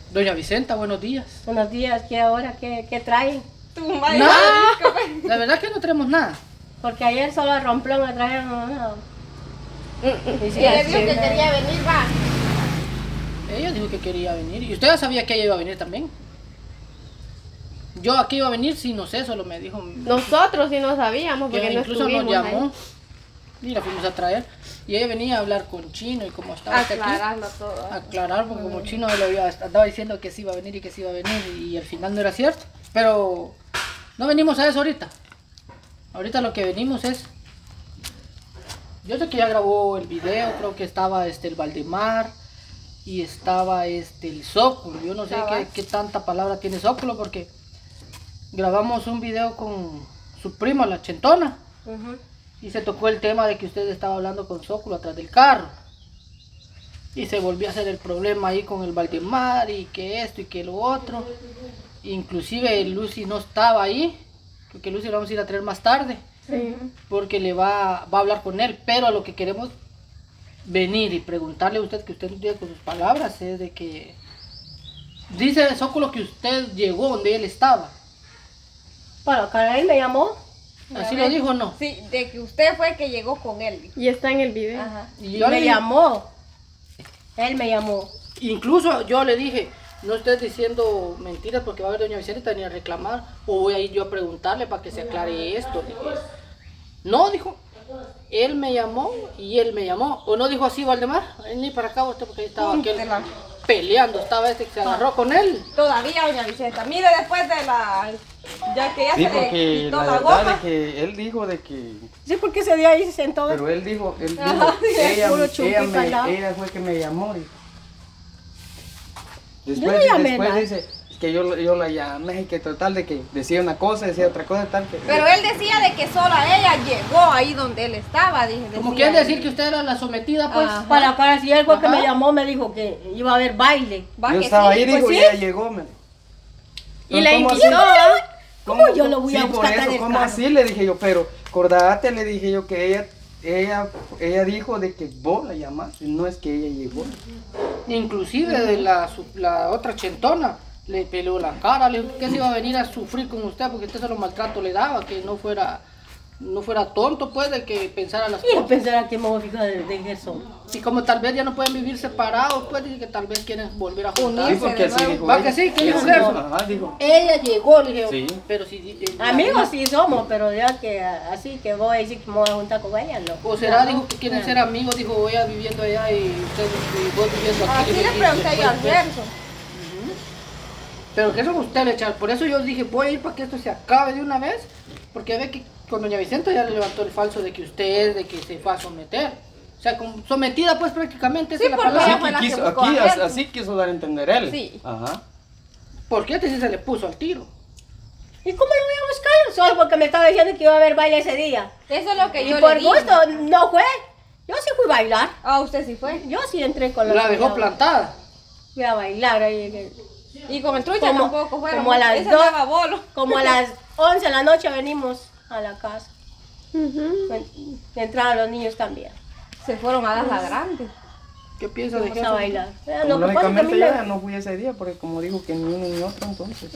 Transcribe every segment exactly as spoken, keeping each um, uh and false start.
Doña Vicenta, buenos días. Buenos días, ¿qué ahora? ¿Qué, qué traen? Nada. La verdad es que no tenemos nada. Porque ayer solo a Romplón me trajeron una... Y sí, ella dijo que quería venir, va. Ella dijo que quería venir. Y usted ya sabía que ella iba a venir también. Yo aquí iba a venir, sí, no sé, solo me dijo. Nosotros sí no sabíamos, porque que no incluso estuvimos nos llamó. ahí. Y la fuimos a traer. Y ella venía a hablar con Chino y como estaba aquí. Aclararlo todo. Aclarar, porque como Chino le había, andaba diciendo que sí iba a venir y que sí iba a venir y al final no era cierto. Pero no venimos a eso ahorita. Ahorita lo que venimos es... Yo sé que ya grabó el video, creo que estaba este el Valdemar y estaba este el Zóculo. Yo no sé qué, qué tanta palabra tiene Zóculo porque grabamos un video con su prima, la Chentona. Uh-huh. Y se tocó el tema de que usted estaba hablando con Zóculo atrás del carro. Y se volvió a hacer el problema ahí con el Valdemar y que esto y que lo otro. Inclusive Lucy no estaba ahí, porque Lucy la vamos a ir a traer más tarde. Sí. Porque le va, va a hablar con él, pero a lo que queremos venir y preguntarle a usted, que usted nos diga con sus palabras, es de que... Dice Zóculo que usted llegó donde él estaba. Bueno, Caray me llamó. ¿Así lo dijo o no? Sí, de que usted fue el que llegó con él. Y está en el video. Ajá. Y yo me le- llamó. Él me llamó. Incluso yo le dije, no estés diciendo mentiras porque va a haber doña Vicenta ni a reclamar, o voy a ir yo a preguntarle para que se aclare esto. Dije. No, dijo, él me llamó y él me llamó. O no dijo así, Valdemar, ni para acá usted porque ahí estaba aquel la- peleando, estaba este que se agarró con él. Todavía, doña Vicenta. Mire, después de la... Ya que ya Sí, se le porque quitó la la, verdad goma. es que él dijo de que... Sí, porque ese día ahí se sentó. Pero él dijo, él dijo, Ajá, sí, ella, puro ella, chupito al me, lado. ella fue que me llamó. Dijo. Después, Yo no llamé después nada. dice que yo, yo la llamé y que total de que decía una cosa, decía otra cosa, tal que... Pero él decía de que sola ella llegó ahí donde él estaba, dije. Como decía quiere él. decir que usted era la sometida, pues. Ajá. Para acá, si él fue que Ajá. me llamó, me dijo que iba a haber baile. Va yo que estaba sí, ahí, pues dijo, sí. y ella llegó, me. Y la ¿Cómo invitó. así? ¿Cómo yo lo voy a sí, buscar por acá eso, del ¿cómo carro? así? Le dije yo, pero acordate, le dije yo que ella, ella, ella dijo de que vos la llamaste, no es que ella llegó. Inclusive de la, su- la otra Chentona le peleó la cara, le dijo que se iba a venir a sufrir con usted porque usted solo maltrato le daba, que no fuera no fuera tonto pues de que pensara las Y él cosas. pensará que me voy a fijar de, de Gerson. Y como tal vez ya no pueden vivir separados, pues dice que tal vez quieren volver a juntar. Sí, Unirse porque de así nuevo. dijo Va ella. que sí, que dijo Sí, Gerson. ajá, dijo. Ella llegó, le dije, Sí. pero si... eh, Amigos sí somos, pero ya que así que voy a decir que me voy a juntar con ella, no. O será, dijo que quieren ser amigos, dijo, ella viviendo allá y ustedes y vos viviendo aquí. Así le y pregunté yo al después- Gerson. Pero que eso usted le echar, por eso yo dije, voy a ir para que esto se acabe de una vez, porque ve que con doña Vicenta ya le levantó el falso de que usted, de que se fue a someter. O sea, como sometida pues prácticamente, esa Sí, es la porque palabra. ella fue la Aquí, que quiso, buscó aquí a as- Gerson. así quiso dar a entender él. Sí. Ajá. ¿Por qué te se le puso al tiro? ¿Y cómo lo voy a buscar? Solo porque me estaba diciendo que iba a haber baile ese día. Eso es lo que Y yo por le dije. gusto no fue. Yo sí fui a bailar. Ah, usted sí fue. Yo sí entré con la La dejó señora. plantada. Fui a bailar ahí. en el- Y con el trucha Como- tampoco fueron. como a las Ese dos. andaba bolo. Como a las once de la noche venimos a la casa. Ujú. Entraron los niños también. Se fueron a dar la grande. ¿Qué piensa de Fuimos a eso? bailar. Eh, Como Lo que pasa es que a mí lógicamente me- ya no fui ese día porque como dijo que ni uno ni otro entonces.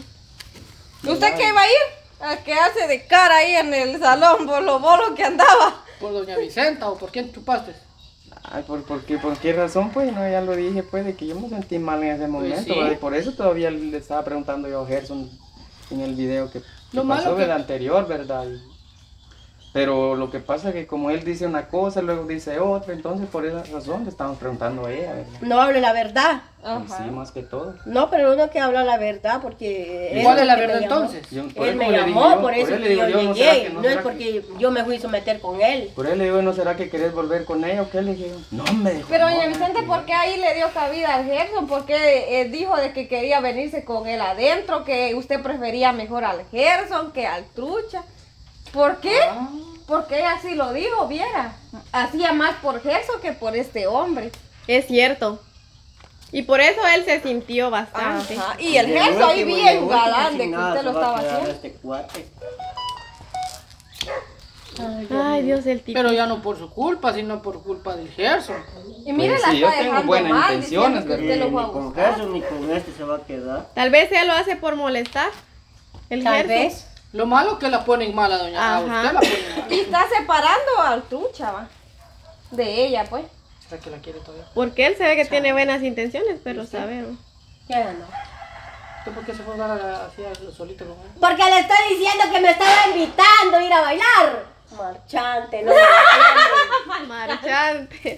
¿Usted qué iba a ir? A quedarse de cara ahí en el salón, bolo bolo que andaba. ¿Por doña Vicenta o por quién chupaste? Ay, ¿por, por, qué, ¿por qué razón? Pues no, ya lo dije, pues, de que yo me sentí mal en ese momento, sí. ¿verdad? Y por eso todavía le estaba preguntando yo a Gerson en el video que, que Lo pasó malo que- del anterior, ¿verdad? Y- pero lo que pasa es que como él dice una cosa, luego dice otra, entonces por esa razón le estamos preguntando a ella, ¿verdad? No hable la verdad. Y sí, más que todo. No, pero uno que habla la verdad porque... ¿Y él cuál es la que me verdad llamó. entonces? Yo- por Él eso me le digo llamó, yo, por eso él que le digo yo yo, ¿no será llegué. que- no No es será que- porque yo me fui a someter con él. Por él le digo, ¿no será que querés volver con ella o qué? Le dije yo, no me dijo. Pero no, doña no, Vicente, no. ¿por qué ahí le dio cabida al Gerson? ¿Por qué eh, dijo de que quería venirse con él adentro? Que usted prefería mejor al Gerson que al trucha. ¿Por qué? Ah. Porque ella así lo dijo, viera. Hacía más por Gerson que por este hombre. Es cierto. Y por eso él se sintió bastante. Ajá. Y el De Gerson ahí último, bien último, galán sin de que nada usted se lo va a estaba quedar haciendo. este cuate. Ay, Dios Ay, mío. Dios del tipo. Pero ya no por su culpa, sino por culpa del Gerson. Y mire, Pues la sí, yo está tengo dejando buenas mal, intenciones, diciendo que ¿verdad? usted lo Ni va a con buscar. Gerson ni con este se va a quedar. Tal vez él lo hace por molestar. El Tal Gerson. vez. Lo malo es que la ponen mal a doña. A Ajá. usted la ponen mal. Y está separando al trucha, va. De ella, pues. ¿Será que la quiere todavía? Porque él se ve que tiene buenas intenciones, pero sabemos. Ya no. ¿Usted por qué se fue a dar a- así a- solito con él? Porque le estoy diciendo que me estaba invitando a ir a bailar. Marchante, no me entiende. Marchante.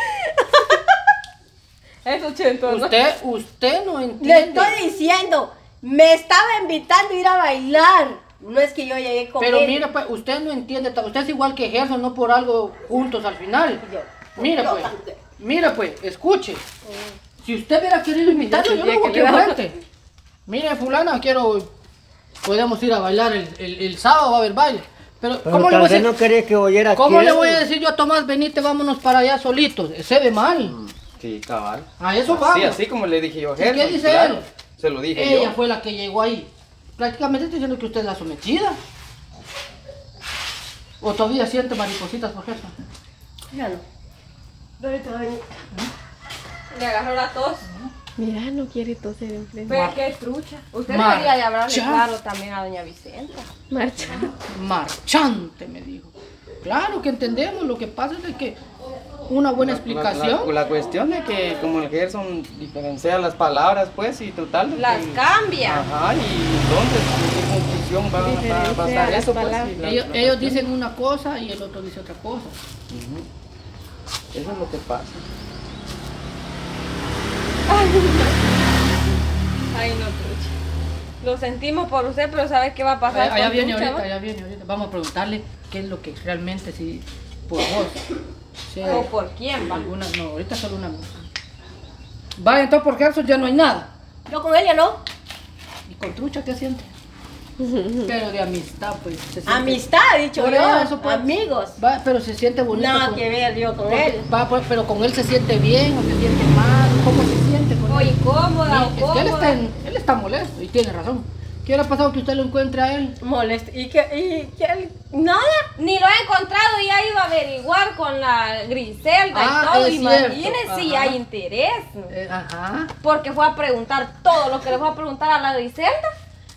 Es ochenta, ¿no? Usted, usted no Le entiende. estoy diciendo, me estaba invitando a ir a bailar. No es que yo llegué con Pero él. mire, pues, usted no entiende. Usted es igual que Gerson, no por algo juntos al final. Yo. Mire, Yo pues. también. Mire, pues, escuche. Si usted hubiera querido invitarlo, yo sentía no que que le iba a- frente. Mire, fulana, quiero... Podemos ir a bailar el, el, el sábado, va a haber baile. Pero, Pero ¿cómo, le tal voy, a vez decir, no quería que oyera ¿cómo quién. le voy a decir yo a Tomás, venite, vámonos para allá solitos? Se ve mal. Sí, cabal. A eso vamos. Sí, así como le dije yo a ¿Y qué Gerson, dice claro, él? se lo dije Ella yo. fue la que llegó ahí. Prácticamente está diciendo que usted es la sometida. ¿O todavía siente maripositas por Gerson? Ya no. Ahorita va a venir. Le agarró la tos. Mira, no quiere toser enfrente. Pero es que es trucha. Usted Marcha. debería hablarle claro también a doña Vicenta. Marcha. Marchante, me dijo. Claro que entendemos, lo que pasa es de que una buena La- explicación. La, la cuestión de que como el Gerson diferencia las palabras, pues, y total. de Las que- cambia. Ajá, y entonces, ¿en qué conclusión va, va- va a Diferencia estar las eso? Pues, palabras. y la- Ellos, la- ellos dicen una cosa y el otro dice otra cosa. Ujú. Eso es lo que pasa. Ay, no, trucha. Lo sentimos por usted, pero ¿sabe qué va a pasar Allá, allá con viene trucha, ahorita, va? allá viene ahorita. Vamos a preguntarle qué es lo que realmente si por vos. Si hay ¿O por quién va? alguna, no, ahorita solo una. Vaya, entonces por Gerson ya no hay nada. Yo con ella no. ¿Y con trucha qué siente? Pero de amistad, pues. se siente- Amistad, he dicho Por yo. eso, pues. Amigos. Va, pero se siente bonito. Nada con- que ver yo con porque- él. va, pues, pero con él se siente bien o se siente mal. ¿Cómo se siente con O él? incómoda, Sí, o es que él está, cómoda. en- él está molesto y tiene razón. ¿Qué hubiera pasado que usted lo encuentre a él? Molesto. ¿Y que y que él- Nada. Ni lo ha encontrado y ya iba a averiguar con la Griselda Ah, y todo. es Imagínese cierto, si ajá. hay interés. Eh, ajá. Porque fue a preguntar todo lo que le fue a preguntar a la Griselda.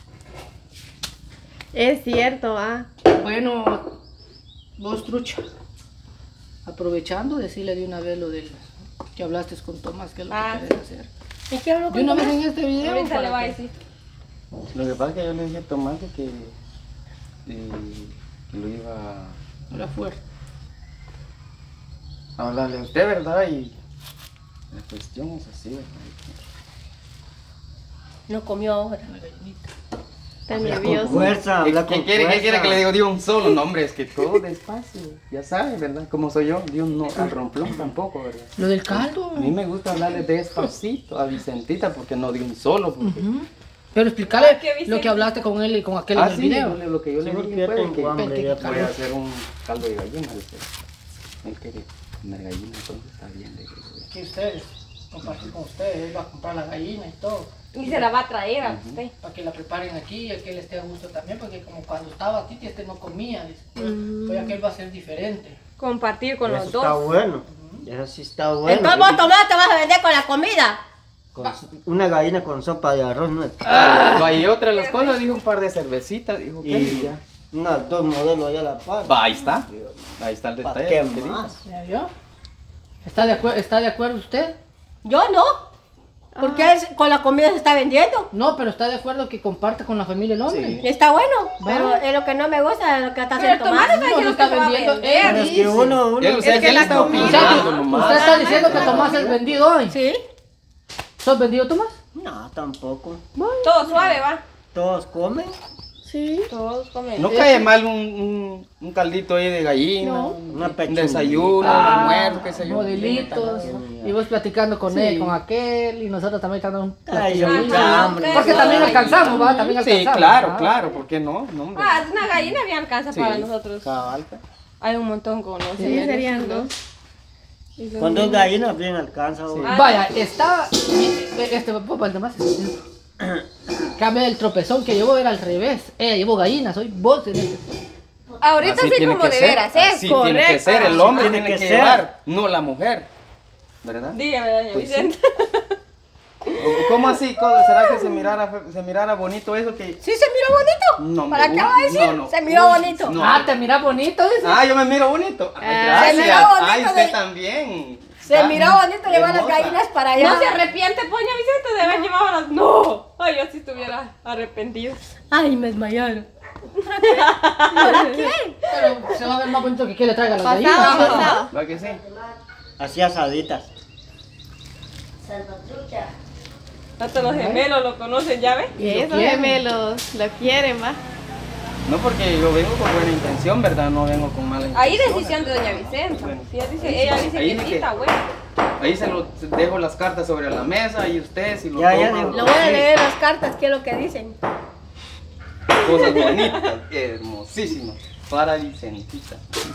Es cierto, ah. Bueno, vos trucha. Aprovechando, decirle de una vez lo del que hablaste con Tomás, que es lo que Ah, querés hacer. ¿Y qué hablo De con una vez Tomás? en este video. Ahorita para le va a que- decir. Lo que pasa es que yo le dije a Tomás de que, de- que lo iba Era fuerte. a hablarle a usted, ¿verdad? Y la cuestión es así, ¿verdad? No comió ahora. La gallinita. Está Con nervioso. fuerza, habla ¿Qué con quiere, ¿Qué quiere fuerza. que le diga de un solo? No, hombre, es que todo despacio. Ya sabe, ¿verdad? Como soy yo, de un no al romplón tampoco, ¿verdad? Lo del caldo. A mí me gusta hablarle despacito a Vicentita porque no de un solo. Porque... Ujú. Pero explicarle Ah, ¿qué Vicente? lo que hablaste con él y con aquel Ah, en el sí, video. lo, lo que yo Sí, le porque dije ya fue de tengo que hambre, ya voy a hacer un caldo de gallina. dice. Él quiere comer gallina, entonces está bien. le digo. Que ustedes, compartir con ustedes, él va a comprar la gallina y todo. Y se la va a traer a usted. Para que la preparen aquí y que él esté a gusto también, porque como cuando estaba Titi, este no comía, dice. Hoy aquel va a ser diferente. Compartir con Eso los está dos. bueno. Eso sí está bueno. Entonces vos Tomás te vas a vender con la comida. Con una gallina con sopa de arroz, ¿no? Va, y otra de las cosas, dijo un par de cervecitas, dijo que Y ya. unas dos modelos allá a la par. Va, ahí está. Ahí está el ¿Para detalle. qué que dijo. más? ¿Ya vio? ¿Está de, acuer- ¿Está de acuerdo usted? Yo no. Porque él con la comida se está vendiendo. No, pero está de acuerdo que comparte con la familia el hombre. Sí. Y está bueno. Va. Pero es lo que no me gusta, es lo que está Pero haciendo Tomás Tomás. está No, no diciendo está que se va a vendiendo. vender. Pero es que uno, uno. Él, o sea, Es que él la está comida- O sea, opinando que nomás. usted está diciendo que Tomás es vendido hoy. Sí. ¿Sos vendido, Tomás? No, tampoco. Todo suave, va. Todos comen. Sí. Todos comen. No cae mal un, un, un caldito ahí de gallina, un, Una un pechuga. desayuno, un almuerzo, qué sé yo. Modelitos. Y vos platicando con él, con aquel, y nosotros también estando un Ay, yo Ajá, mucha hambre. Porque también alcanzamos, ¿va? También Sí, alcanzamos. claro, ¿va? claro, ¿por qué no? No, hombre. Ah, una gallina bien alcanza Sí, para nosotros. cabal, pues. Hay un montón con nosotros. Sí, serían dos. Y los Con dos niños. gallinas bien alcanza. Sí. Ah, Vaya, estaba. Este, papá, el demás. Cambia el tropezón que llevo era al revés. Ella llevó gallinas, hoy vos en este. Ahorita Así sí tiene como que de ser, veras, es así tiene que correcto. ser, el hombre Tiene tiene, que que, ser. llevar, no la mujer, ¿verdad? Dígame, doña Pues sí. Vicenta. ¿O- ¿Cómo así? ¿Cómo- ¿Será que se mirara, fe- se mirara bonito eso que...? ¿Sí se miró bonito? No, ¿Para me qué va a gusta. decir? No, no. Se miró Uy, bonito. no. Ah, te mira bonito, dice. Ah, yo me miro bonito. Ay, Ah, gracias. se miró bonito Ay, usted de- también. Se Ah, miró bonito llevar las hermosa. gallinas para allá. No se arrepiente, doña Vicenta, de haber llevado las... No. Ay, yo sí estuviera arrepentido. Ay, me desmayaron. Pero se va a ver más bonito que que le traiga las Pasado, gallinas. pasado. ¿Va que sí? Así asaditas. Salvatrucha. Hasta los gemelos lo conocen, ¿ya ves? Y lo Esos quieren. gemelos lo quieren, va. No, porque yo vengo con buena intención, ¿verdad? No vengo con mala intención. Ahí decisión de doña Vicenta. Bueno. Si ella dice, ella dice Ahí que de sí, que- está bueno. Ahí se lo se dejo las cartas sobre la mesa y usted si lo Ya, ya toma, digo. Lo voy a leer las cartas, ¿qué es lo que dicen? Cosas bonitas, hermosísimas. Para Vicentita.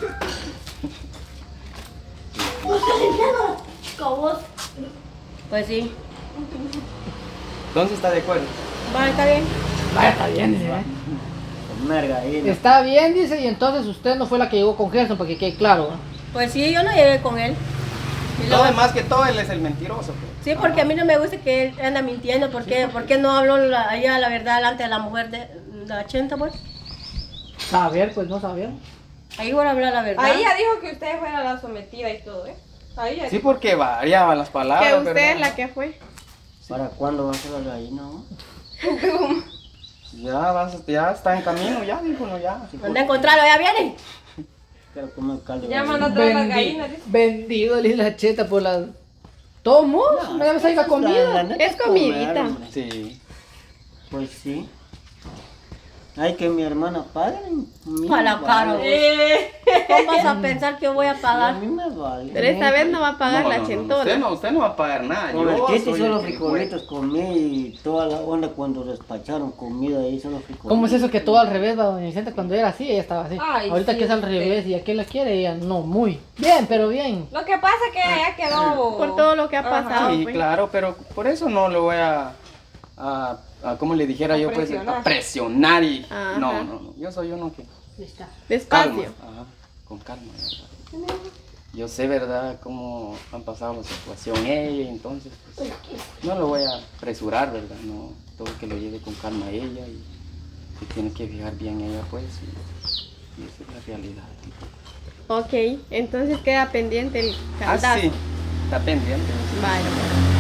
Pues sí. Entonces está de acuerdo. Vale, está bien. Vaya, está bien, dice. ¿eh? Comer gallina. Está bien, dice, y entonces usted no fue la que llegó con Gerson, porque quede claro. ¿eh? Pues sí, yo no llegué con él. Y No, luego- más que todo él es el mentiroso. pues. Sí, porque a mí no me gusta que él anda mintiendo. ¿Por qué, ¿Por qué no habló la, allá la verdad delante de la mujer de la Chenta, pues? Saber, pues no saber. Ahí voy a hablar la verdad. Ahí ya dijo que usted fuera la sometida y todo, ¿eh? Ahí ya Sí, porque variaban las palabras. Que usted ¿verdad? es la que fue. ¿Para cuándo va a ser la gallina? no? Ya, vas, ya está en camino, ya, dijo, no, ya. ¿Dónde encontrarlo? ¿Ya viene? Quiero comer caldo de Ya gallina. mandó a traer las Vendi- gallinas, dice. vendido le hice la cheta por la. ¿Tomo? Me debe salir la La comida. neta Es comer, comidita. hombre. Sí. Pues sí. Ay, que mi hermana pague. a mí me Pa' la vale. cara, Eh, ¿Cómo vas a pensar que yo voy a Y a pagar? mí me vale. Pero esta vez no va a pagar No, la no, no, chentona. usted, no, usted no va a pagar nada. Con el Yo Titi soy solo el que frijolitos comí y toda la onda cuando despacharon comida ahí, solo frijolitos. ¿Cómo es eso que todo al revés, va, doña Vicenta? Cuando era así, ella estaba así. Ay, Ahorita sí, que es al usted. revés y aquel la quiere, ella no, muy. Bien, pero bien. Lo que pasa es que ya quedó... Por todo lo que ha Ajá. pasado. Sí, pues. claro, pero por eso no lo voy a, a, a como le dijera A yo, pues, presionar. a presionar y... Ajá. No, no, no, yo soy uno que... Calma, Despacio. ajá, con calma, ¿verdad? Yo sé, ¿verdad?, cómo han pasado la situación ella, y entonces, pues, no lo voy a apresurar, ¿verdad? No, todo que lo lleve con calma ella y se tiene que fijar bien ella, pues, y, y esa es la realidad. Ok, entonces queda pendiente el Ah, cantazo. sí, está pendiente. Vale.